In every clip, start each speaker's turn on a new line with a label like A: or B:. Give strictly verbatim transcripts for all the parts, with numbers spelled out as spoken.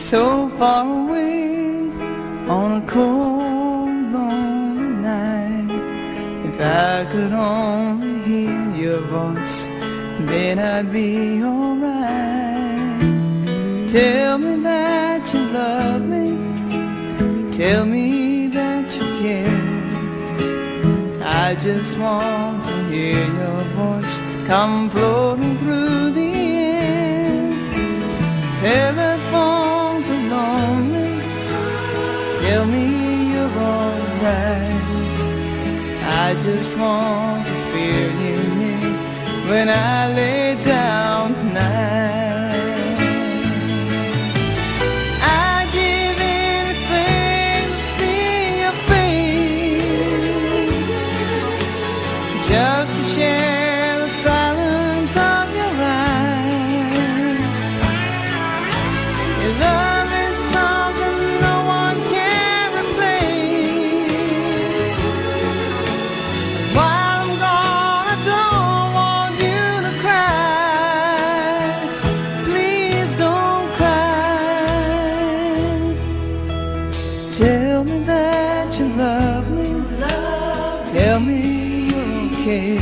A: so far away on a cold, lonely night. If I could only hear your voice, then I'd be alright. Tell me that you love me, tell me that you care. I just want to hear your voice come floating through the air. Telephones are lonely, tell me you're alright. I just want to feel you near when I lay down tonight. I'd give anything to see your face, just to share the silence of your eyes. Your love is something no one can replace. While I'm gone, I don't want you to cry. Please don't cry. Tell me that you love me, tell me you're okay.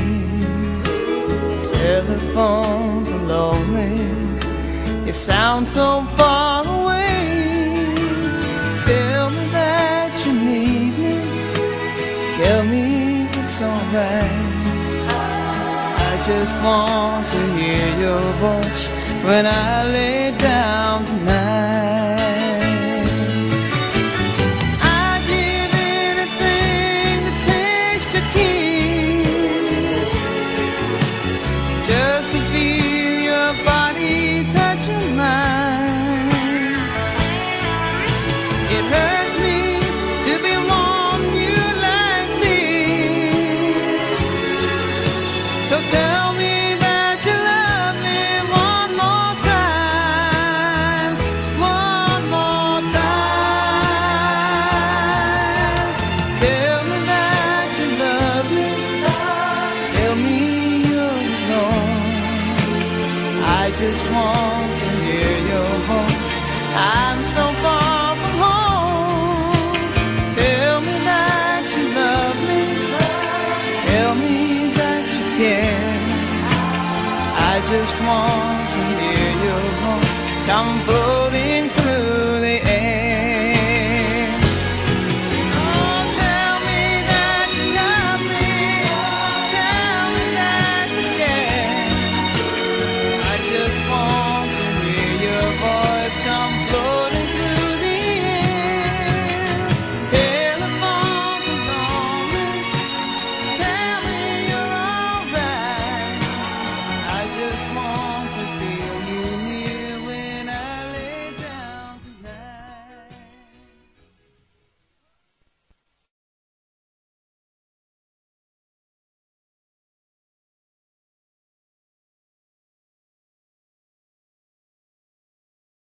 A: Telephones are lonely, you sound so far away. Tell me that you need me, tell me it's alright. I just want to hear your voice when I lay down tonight. I'd give anything to taste your kiss, just to feel your body touching mine. It hurts me to be wanting you like this, so tell me that you love me one more time, one more time. Tell me that you love me, tell me you're alone. I just want to hear your voice, I'm so far from home. Tell me that you love me, tell me that you care. I just want to hear your voice come flow